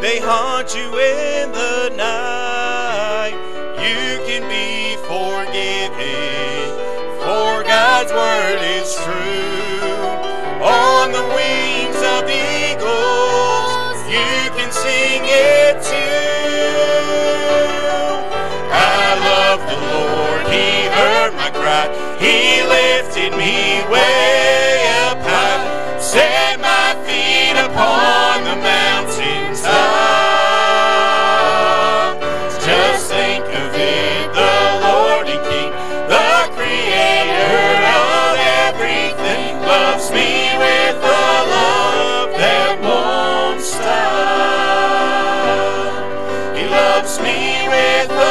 may haunt you in the night, you can be forgiven, for God's word is true. On the wings of eagles, you can sing it too. I love the Lord, He heard my cry, He lifted me way up high, set my feet upon the mountains top. Just think of it, the Lord and King, the Creator of everything, loves me with a love that won't stop. He loves me with a